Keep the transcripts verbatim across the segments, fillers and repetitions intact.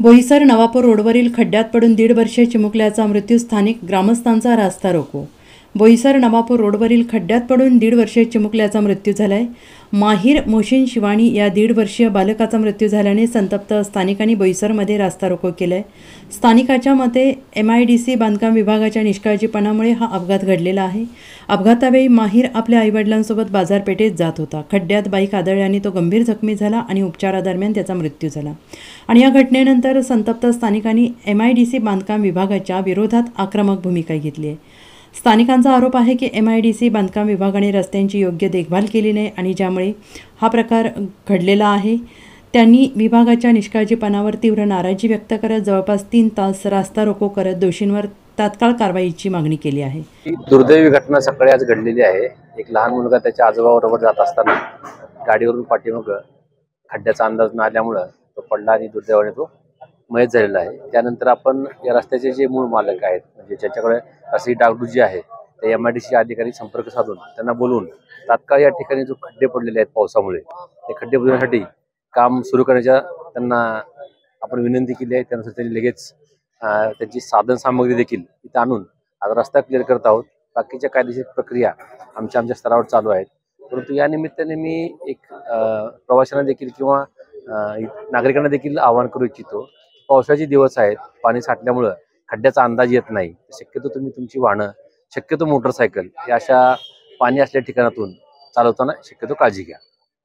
बोईसर नवापूर रोडवरील खड्ड्यात पडून दीड वर्षे चिमुकल्याचा मृत्यू, स्थानिक ग्रामस्थांचा रास्ता रोको। बोईसर नवापूर रोडवरील खड्ड्यात पडून दीड वर्षे चिमुकल्याचा मृत्यू झालाय। माहीर मोशीन शिवाणी या दीड वर्षीय बालकाचा मृत्यू झाल्याने संतप्त स्थानिकांनी बोईसरमध्ये रास्ता रोको केलाय। स्थानिकाच्या मते एम आय डी सी बांधकाम विभागाच्या निष्काळजीपणामुळे हा अपघात घडलेला आहे। अपघातावेळी माहीर आपल्या आईवडिलांसोबत बाजारपेठेत जात होता। खड्ड्यात बाईक आदळल्याने तो गंभीर जखमी झाला आणि उपचारादरम्यान त्याचा मृत्यू झाला। आणि या घटनेनंतर संतप्त स्थानिकांनी एम आय डी सी बांधकाम विभागाच्या विरोधात आक्रमक भूमिका घेतली आहे। स्थानिकांचा आरोप आहे की एम आय डी सी बांधकाम विभागाने रस्त्यांची योग्य देखभाल केली नाही आणि ज्यामुळे हा प्रकार घडलेला आहे। त्यांनी विभागाच्या निष्काळजीपणावर तीव्र नाराजी व्यक्त करत जवळपास तीन तास रास्ता रोको करत दोषींवर तात्काळ कारवाईची मागणी केली आहे। दुर्दैवी घटना सकाळी आज घडलेली आहे। एक लहान मुलगा त्याच्या आजोबाबरोबर जात असताना गाडीवरून पाठीमागे खड्ड्याचा अंदाज न आल्यामुळे तो पडला आणि दुर्दैवाने तो मयत झालेला आहे। त्यानंतर आपण या रस्त्याचे जे मूळ मालक आहेत, म्हणजे ज्यांच्याकडे अशी डागडुजी आहे, ते एम आय डी सी अधिकारी संपर्क साधून त्यांना बोलवून तात्काळ या ठिकाणी जो खड्डे पडलेले आहेत पावसामुळे ते खड्डे बुजवण्यासाठी काम सुरू करण्याच्या त्यांना आपण विनंती केली आहे। त्यानुसार त्यांनी लगेच त्यांची साधन सामग्री देखील इथं आणून आज रस्ता क्लिअर करत आहोत। बाकीच्या कायदेशीर प्रक्रिया आमच्या आमच्या स्तरावर चालू आहेत। परंतु या निमित्ताने मी एक प्रवाशांना देखील किंवा नागरिकांना देखील आवाहन करू इच्छितो। पावसाचे दिवस आहेत, पाणी साठल्यामुळं खड्ड्याचा अंदाज येत नाही। शक्यतो तुम्ही तुमची वाहनं, शक्यतो मोटरसायकल या अशा पाणी असलेल्या ठिकाणातून चालवताना शक्यतो काळजी घ्या।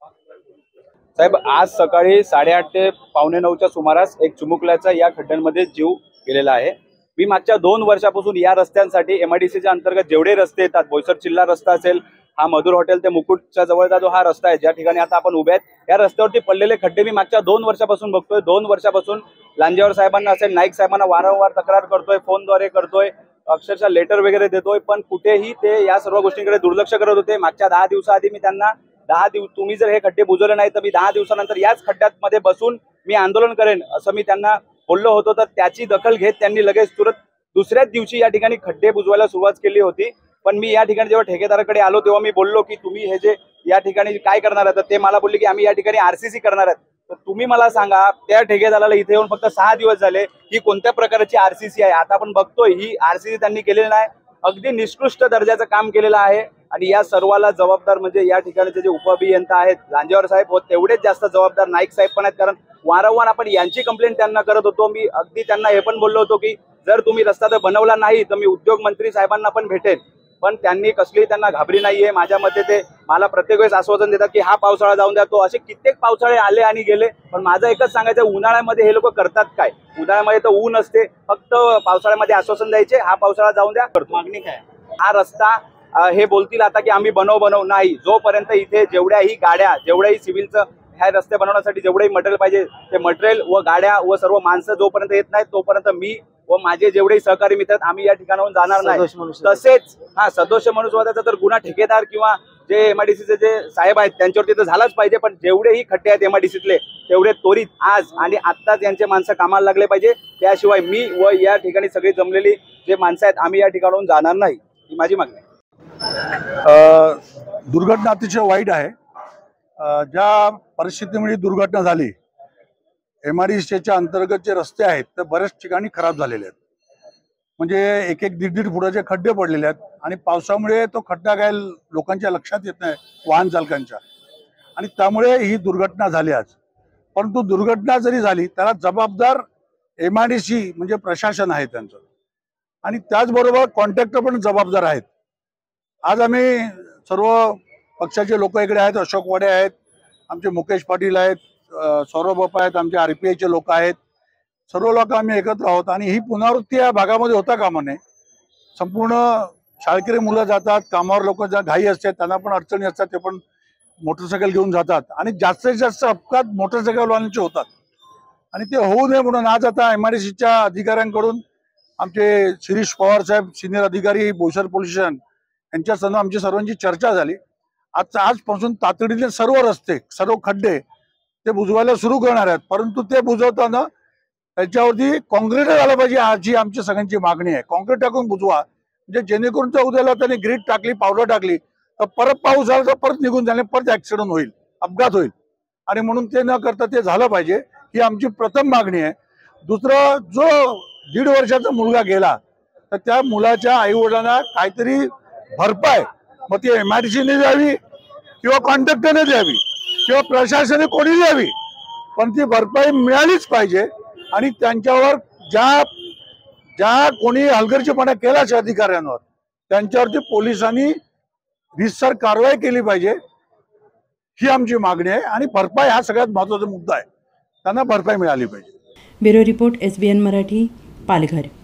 साहेब, आज सकाळी साडेआठ ते पावणे नऊच्या सुमारास एक चिमुकल्याचा या खड्ड्यांमध्ये जीव गेलेला आहे। मी मागच्या दोन वर्षापासून या रस्त्यांसाठी एम आय डी सीच्या अंतर्गत जेवढे रस्ते येतात, बोईसर चिल्ला रस्ता असेल, हा मधुर हॉटेल ते मुकुटच्या जवळचा जो हा रस्ता आहे, ज्या ठिकाणी आता आपण उभे आहेत, या रस्त्यावरती पडलेले खड्डे मी मागच्या दोन वर्षापासून बघतोय। दोन वर्षापासून लांजेवार साहेबांना असेल, नाईक साहेबांना वारंवार तक्रार करतोय, फोनद्वारे करतोय, अक्षरशः लेटर वगैरे देतोय, पण कुठेही ते या सर्व गोष्टींकडे दुर्लक्ष करत होते। मागच्या दहा दिवसाआधी मी त्यांना दहा दिवस तुम्ही जर हे खड्डे बुजवले नाही तर मी दहा दिवसानंतर याच खड्ड्यामध्ये बसून मी आंदोलन करेन असं मी त्यांना बोललो होतो। तर त्याची दखल घेत त्यांनी लगेच तुरंत दुसऱ्याच दिवशी या ठिकाणी खड्डे बुजवायला सुरुवात केली होती। पण मी या ठिकाणी जेव्हा ठेकेदाराकडे आलो तेव्हा मी बोललो की तुम्ही हे जे या ठिकाणी काय करणार आहे, तर ते मला बोलले की आम्ही या ठिकाणी आरसीसी करणार आहेत। तर तुम्ही मला सांगा, त्या ठेकेदाराला इथे येऊन फक्त सहा दिवस झाले, ही कोणत्या प्रकारची आरसीसी आहे? आता आपण बघतोय ही आरसीसी त्यांनी केलेली नाही, अगदी निकृष्ट दर्जाचं काम केलेलं आहे। आणि या सर्वाला जबाबदार म्हणजे या ठिकाणचे जे उपअभियंता आहेत लांजेवार साहेब, व तेवढेच जास्त जबाबदार नाईक साहेब पण आहेत। कारण वारंवार आपण यांची कंप्लेंट त्यांना करत होतो। मी अगदी त्यांना हे पण बोललो होतो की जर तुम्ही रस्ता जर बनवला नाही तर मी उद्योग मंत्री साहेबांना पण भेटेन, पण त्यांनी कसली त्यांना घाबरी नाहीये। माझ्या मते ते मला प्रत्येक वेळेस आश्वासन देतात की हा पावसाळा जाऊन द्या, तो असे कित्येक पावसाळे आले आणि गेले। पण माझं एकच सांगायचं, उन्हाळ्यामध्ये हे लोक करतात काय? उन्हाळ्यामध्ये तर ऊन असते, फक्त पावसाळ्यामध्ये आश्वासन द्यायचे हा पावसाळा जाऊन द्या। मागणी काय? हा रस्ता हे बोलतील आता की आम्ही बनव बनव नाही, जोपर्यंत इथे जेवढ्याही गाड्या, जेवढ्याही सिव्हिलचं ह्या रस्ते बनवण्यासाठी जेवढेही मटेरियल पाहिजे ते मटेरियल व गाड्या व सर्व माणसं जोपर्यंत येत नाहीत तोपर्यंत मी व माझे जेवढेही सहकारी मित्र आहेत आम्ही या ठिकाणाहून जाणार नाही। तसेच हा सदोष मनुष्यवधाचा तर गुन्हा ठेकेदार किंवा जे एम आय डी सीचे जे साहेब आहेत त्यांच्यावरती तर झालाच पाहिजे, पण जेवढेही खड्डे आहेत एम आय डी सीतले तेवढे त्वरित आज आणि आत्ताच यांचे माणसं कामाला लागले पाहिजे। त्याशिवाय मी व या ठिकाणी सगळी जमलेली जे माणसं आहेत आम्ही या ठिकाणाहून जाणार नाही, ही माझी मागणी आहे। दुर्घटना अतिशय वाईट आहे। ज्या परिस्थितीमुळे दुर्घटना झाली, एम आय डी सीच्या अंतर्गत जे रस्ते आहेत ते बऱ्याच ठिकाणी खराब झालेले आहेत। म्हणजे एक एक दीड दीड फुटाचे खड्डे पडलेले आहेत आणि पावसामुळे तो खड्डा काय लोकांच्या लक्षात येत नाही, वाहन चालकांच्या, आणि त्यामुळे ही दुर्घटना झाली आज। परंतु दुर्घटना जरी झाली त्याला जबाबदार एम आय डी सी म्हणजे प्रशासन आहे त्यांचं, आणि त्याचबरोबर कॉन्ट्रॅक्टर पण जबाबदार आहेत। आज आम्ही सर्व पक्षाचे लोक इकडे आहेत, अशोक वाडे आहेत, आमचे मुकेश पाटील आहेत, सौरभ बापा आहेत, आमचे आर पी आयचे लोक आहेत, सर्व लोक आम्ही एकत्र आहोत। आणि ही पुनरावृत्ती या भागामध्ये होता कामा नये। संपूर्ण शाळकरी मुलं जातात कामावर, लोक ज्या घाई असतात त्यांना पण अडचणी असतात, ते पण मोटरसायकल घेऊन जातात आणि जास्तीत जास्त अपघात मोटरसायकलवाल्यांचे होतात। आणि ते होऊ नये म्हणून आज आता एम आय डी सीच्या अधिकाऱ्यांकडून आमचे शिरीष पवार साहेब सिनियर अधिकारी बोईसर पोलीस स्टेशन यांच्या संग आमची सर्वांची चर्चा झाली। आज आजपासून तातडीने सर्व रस्ते, सर्व खड्डे ते बुजवायला सुरू करणार आहेत। परंतु ते बुजवताना त्याच्यावरती कॉन्क्रीट झालं पाहिजे, आजची आमची सगळ्यांची मागणी आहे। कॉन्क्रीट टाकून बुजवा, म्हणजे जेणेकरून त्या उद्याला त्यांनी ग्रीट टाकली, पावडर टाकली तर परत पाऊस आला तर परत निघून जाणे, परत ऍक्सिडेंट होईल, अपघात होईल। आणि म्हणून ते न करता ते झालं पाहिजे, ही आमची प्रथम मागणी आहे। दुसरं, जो दीड वर्षाचा मुलगा गेला तर त्या मुलाच्या आई वडिलांना काहीतरी भरपाई, मग ती एमआयडीसीने द्यावी किंवा कॉन्ट्रॅक्टरने द्यावी किंवा प्रशासनाने कोणी द्यावी, पण ती भरपाई मिळालीच पाहिजे। आणि त्यांच्यावर ज्या ज्या कोणी हलगर्जीपणा केला अधिकाऱ्यांवर त्यांच्यावरती पोलिसांनी रितसर कारवाई केली पाहिजे, ही आमची मागणी आहे। आणि भरपाई हा सगळ्यात महत्त्वाचा मुद्दा आहे, त्यांना भरपाई मिळाली पाहिजे। Bureau report, S B N Marathi, Palghar.